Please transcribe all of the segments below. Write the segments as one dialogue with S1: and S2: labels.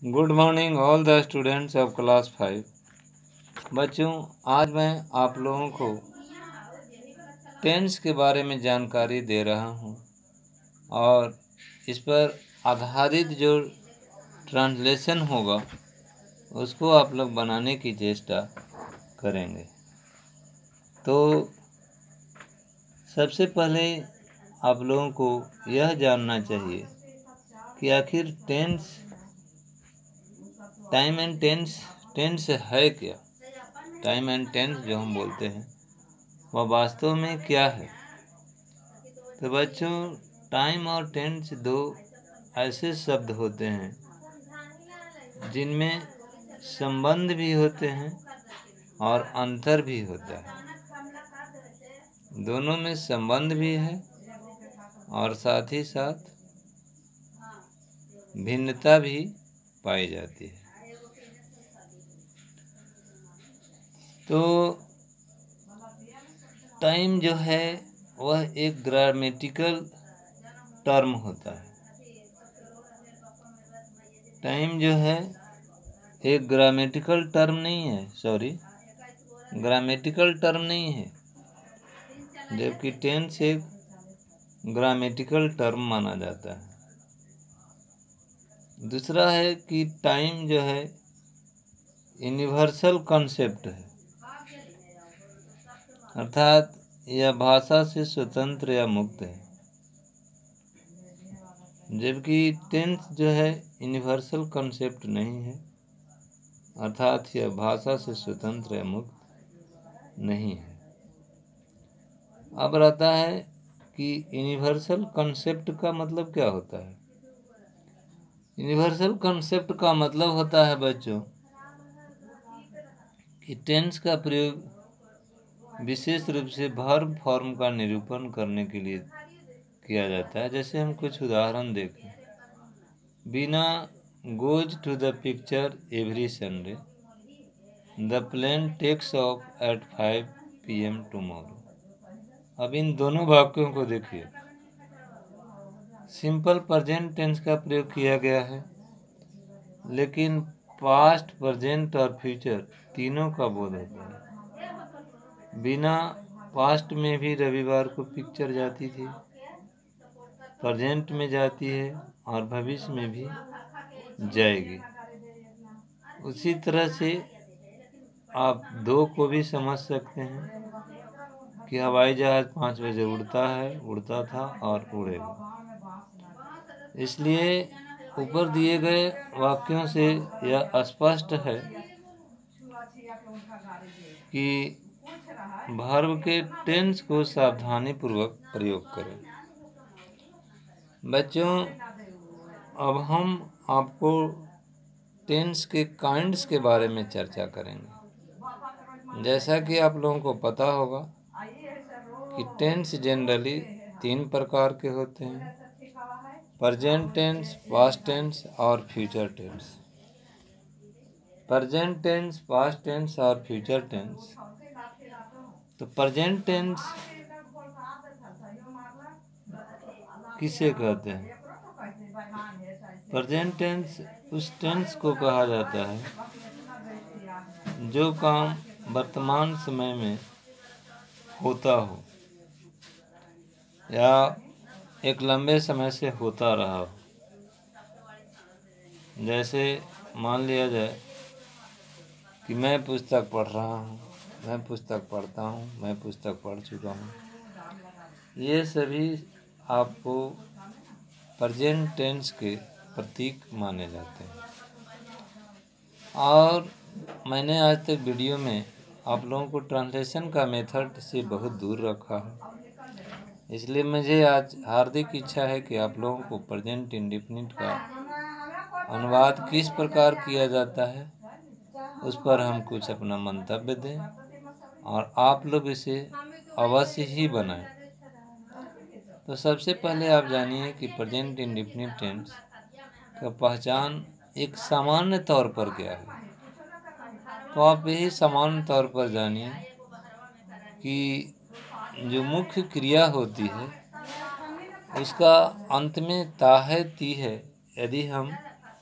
S1: Good morning all the students of class 5। बच्चों, आज मैं आप लोगों को टेंस के बारे में जानकारी दे रहा हूं और इस पर आधारित जो ट्रांसलेशन होगा उसको आप लोग बनाने की चेष्टा करेंगे। तो सबसे पहले आप लोगों को यह जानना चाहिए कि आखिर टाइम एंड टेंस है क्या। टाइम एंड टेंस जो हम बोलते हैं वह वास्तव में क्या है। तो बच्चों, टाइम और टेंस दो ऐसे शब्द होते हैं जिनमें संबंध भी होते हैं और अंतर भी होता है। दोनों में संबंध भी है और साथ ही साथ भिन्नता भी पाई जाती है। तो टाइम जो है वह एक ग्रामेटिकल टर्म होता है। टाइम जो है एक ग्रामेटिकल टर्म नहीं है, ग्रामेटिकल टर्म नहीं है, जबकि टेंस एक ग्रामेटिकल टर्म माना जाता है। दूसरा है कि टाइम जो है यूनिवर्सल कॉन्सेप्ट है, अर्थात यह भाषा से स्वतंत्र या मुक्त है, जबकि टेंस जो है यूनिवर्सल कॉन्सेप्ट नहीं है, अर्थात यह भाषा से स्वतंत्र या मुक्त नहीं है। अब रहता है कि यूनिवर्सल कॉन्सेप्ट का मतलब क्या होता है। यूनिवर्सल कॉन्सेप्ट का मतलब होता है बच्चों कि टेंस का प्रयोग विशेष रूप से वर्ब फॉर्म का निरूपण करने के लिए किया जाता है। जैसे हम कुछ उदाहरण देखें। Bina goes to the picture every Sunday, the plane takes off at 5 PM tomorrow. अब इन दोनों वाक्यों को देखिए। सिंपल प्रेजेंट टेंस का प्रयोग किया गया है, लेकिन पास्ट, प्रेजेंट और फ्यूचर तीनों का बोध होता है। बिना पास्ट में भी रविवार को पिक्चर जाती थी, प्रेजेंट में जाती है और भविष्य में भी जाएगी। उसी तरह से आप दो को भी समझ सकते हैं कि हवाई जहाज 5 बजे उड़ता था और उड़ेगा। इसलिए ऊपर दिए गए वाक्यों से यह स्पष्ट है कि वर्ब के टेंस को सावधानी पूर्वक प्रयोग करें। बच्चों, अब हम आपको टेंस के काइंड्स के बारे में चर्चा करेंगे। जैसा कि आप लोगों को पता होगा कि टेंस जनरली 3 प्रकार के होते हैं: प्रेजेंट टेंस, पास्ट टेंस और future tense. Present tense, past tense और फ्यूचर टेंस। तो प्रेजेंट टेंस किसे कहते हैं? प्रेजेंट टेंस उस टेंस को कहा जाता है जो काम वर्तमान समय में होता हो या एक लंबे समय से होता रहा हो। जैसे मान लिया जाए कि मैं पुस्तक पढ़ रहा हूँ, मैं पुस्तक पढ़ता हूँ, मैं पुस्तक पढ़ चुका हूँ। ये सभी आपको प्रेजेंट टेंस के प्रतीक माने जाते हैं। और मैंने आज तक वीडियो में आप लोगों को ट्रांसलेशन का मेथड से बहुत दूर रखा है, इसलिए मुझे आज हार्दिक इच्छा है कि आप लोगों को प्रेजेंट इंडेफिनिट का अनुवाद किस प्रकार किया जाता है उस पर हम कुछ अपना मंतव्य दें और आप लोग इसे अवश्य ही बनाएं। तो सबसे पहले आप जानिए कि प्रेजेंट इंडेफिनिट टेंस का पहचान एक सामान्य तौर पर क्या है। तो आप यही सामान्य तौर पर जानिए कि जो मुख्य क्रिया होती है उसका अंत में ता है ती है। यदि हम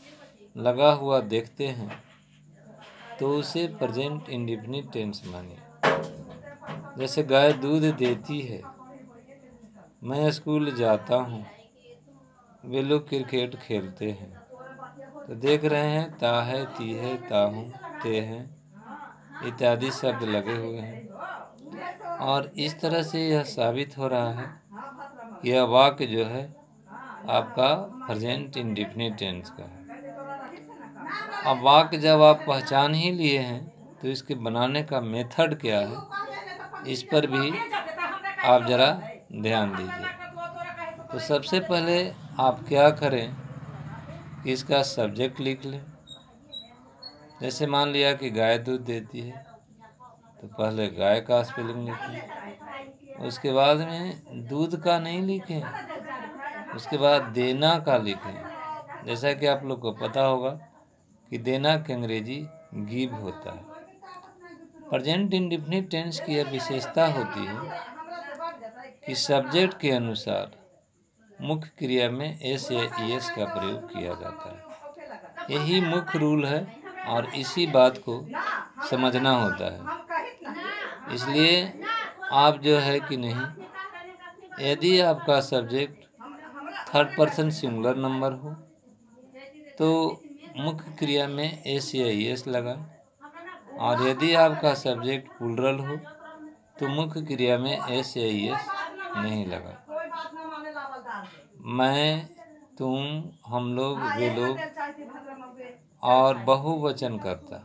S1: लगा हुआ देखते हैं तो उसे प्रेजेंट इंडेफिनिट टेंस मानिए। जैसे गाय दूध देती है, मैं स्कूल जाता हूँ, वे लोग क्रिकेट खेलते हैं। तो देख रहे हैं ता है, ती है, ताहूँ, ते हैं इत्यादि शब्द लगे हुए हैं। और इस तरह से यह साबित हो रहा है कि यह वाक्य जो है आपका प्रेजेंट इंडेफिनिट टेंस का है। अब वाक्य जब आप पहचान ही लिए हैं तो इसके बनाने का मेथड क्या है, इस पर भी आप ज़रा ध्यान दीजिए। तो सबसे पहले आप क्या करें कि इसका सब्जेक्ट लिख लें। जैसे मान लिया कि गाय दूध देती है, तो पहले गाय का स्पेलिंग लिखें, उसके बाद में दूध का नहीं लिखें, उसके बाद देना का लिखें। जैसा कि आप लोग को पता होगा कि देना के अंग्रेजी गिव होता है। प्रेजेंट इंडेफिनिट टेंस की यह विशेषता होती है कि सब्जेक्ट के अनुसार मुख्य क्रिया में एस या ईएस का प्रयोग किया जाता है। यही मुख्य रूल है और इसी बात को समझना होता है। इसलिए आप जो है कि नहीं, यदि आपका subject third person singular number हो तो मुख्य क्रिया में एस या ईएस लगाएं, और यदि आपका सब्जेक्ट प्लूरल हो तो मुख्य क्रिया में एस या ईएस नहीं लगाएं। मैं, तुम, हम लोग, वे लोग और बहुवचन कर्ता,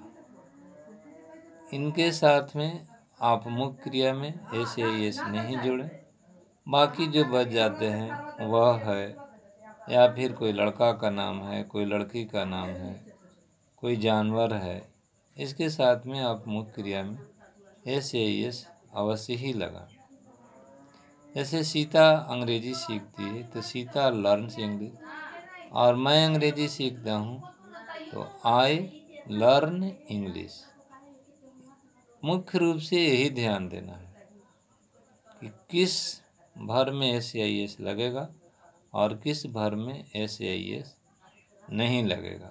S1: इनके साथ में आप मुख्य क्रिया में एस या ईएस नहीं जोड़ें। बाकी जो बच जाते हैं वह है, या फिर कोई लड़का का नाम है, कोई लड़की का नाम है, कोई जानवर है, इसके साथ में आप मुख्य क्रिया में एस या ईएस अवश्य ही लगाएं। जैसे सीता अंग्रेजी सीखती है तो सीता लर्न्स इंग्लिश, और मैं अंग्रेजी सीखता हूँ तो आई लर्न इंग्लिश। मुख्य रूप से यही ध्यान देना है कि किस भर में एस या ईएस लगेगा और किस भर में एस या ईएस नहीं लगेगा।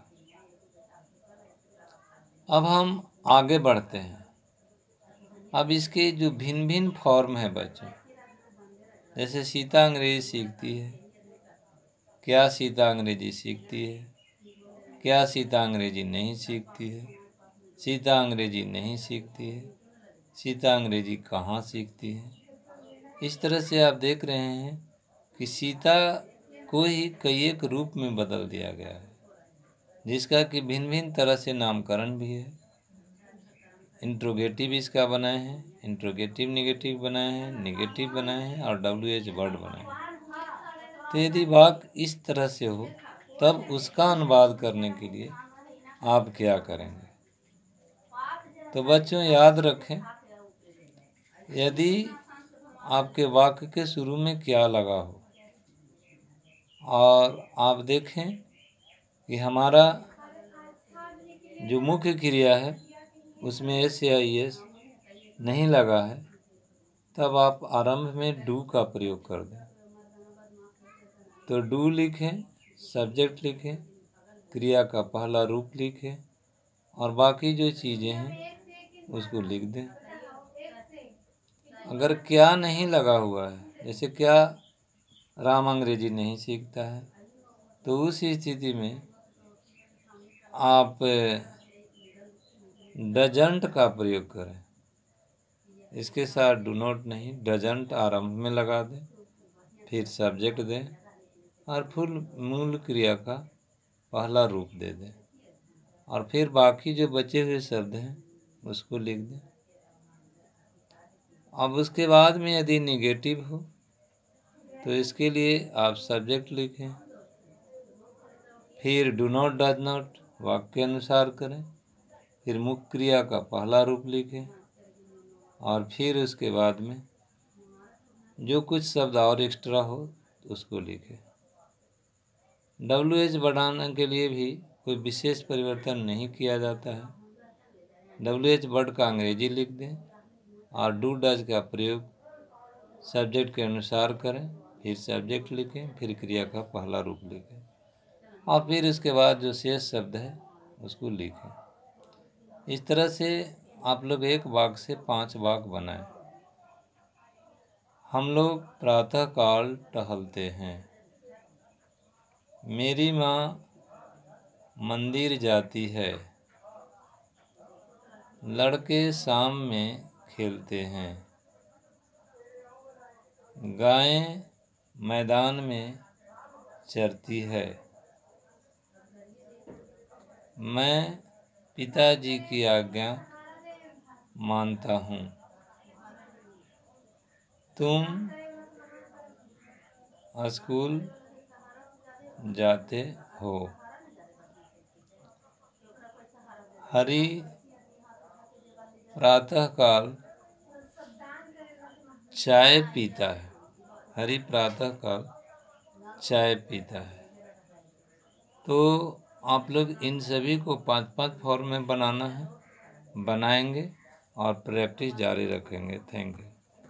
S1: अब हम आगे बढ़ते हैं। अब इसके जो भिन्न भिन्न फॉर्म है बच्चों, जैसे सीता अंग्रेजी सीखती है, क्या सीता अंग्रेजी सीखती है, क्या सीता अंग्रेजी नहीं सीखती है, सीता अंग्रेजी नहीं सीखती है, सीता अंग्रेजी कहाँ सीखती है। इस तरह से आप देख रहे हैं कि सीता को ही कई एक रूप में बदल दिया गया है, जिसका कि भिन्न भिन्न तरह से नामकरण भी है। इंट्रोगेटिव इसका बनाए हैं, इंट्रोगेटिव नेगेटिव बनाए हैं, नेगेटिव बनाए हैं और WH वर्ड बनाए हैं। तो यदि वाक्य इस तरह से हो तब उसका अनुवाद करने के लिए आप क्या करेंगे। तो बच्चों याद रखें, यदि आपके वाक्य के शुरू में क्या लगा हो और आप देखें कि हमारा जो मुख्य क्रिया है उसमें एस या ईएस नहीं लगा है, तब आप आरंभ में डू का प्रयोग कर दें। तो डू लिखें, सब्जेक्ट लिखें, क्रिया का पहला रूप लिखें और बाकी जो चीज़ें हैं उसको लिख दें। अगर क्या नहीं लगा हुआ है, जैसे क्या राम अंग्रेजी नहीं सीखता है, तो उस स्थिति में आप डजंट का प्रयोग करें। इसके साथ डू नॉट नहीं, डजंट आरंभ में लगा दें, फिर सब्जेक्ट दें और फिर मूल क्रिया का पहला रूप दे दें और फिर बाकी जो बचे हुए शब्द हैं उसको लिख दें। अब उसके बाद में यदि निगेटिव हो तो इसके लिए आप सब्जेक्ट लिखें, फिर डू नॉट डज नॉट वाक्य के अनुसार करें, फिर मुख्य क्रिया का पहला रूप लिखें और फिर उसके बाद में जो कुछ शब्द और एक्स्ट्रा हो उसको लिखें। WH बढ़ाने के लिए भी कोई विशेष परिवर्तन नहीं किया जाता है। WH वर्ड का अंग्रेजी लिख दें और डू डज का प्रयोग सब्जेक्ट के अनुसार करें, फिर सब्जेक्ट लिखें, फिर क्रिया का पहला रूप लिखें। और फिर उसके बाद जो शेष शब्द है उसको लिखें। इस तरह से आप लोग एक वाक्य से 5 वाक्य बनाएं। हम लोग प्रातःकाल टहलते हैं। मेरी माँ मंदिर जाती है। लड़के शाम में खेलते हैं। गाय मैदान में चरती है। मैं पिताजी की आज्ञा मानता हूँ। तुम स्कूल जाते हो। हरी प्रातःकाल चाय पीता है। हरी प्रातःकाल चाय पीता है। तो आप लोग इन सभी को 5-5 फॉर्म में बनाना है, बनाएंगे और प्रैक्टिस जारी रखेंगे। Thank you.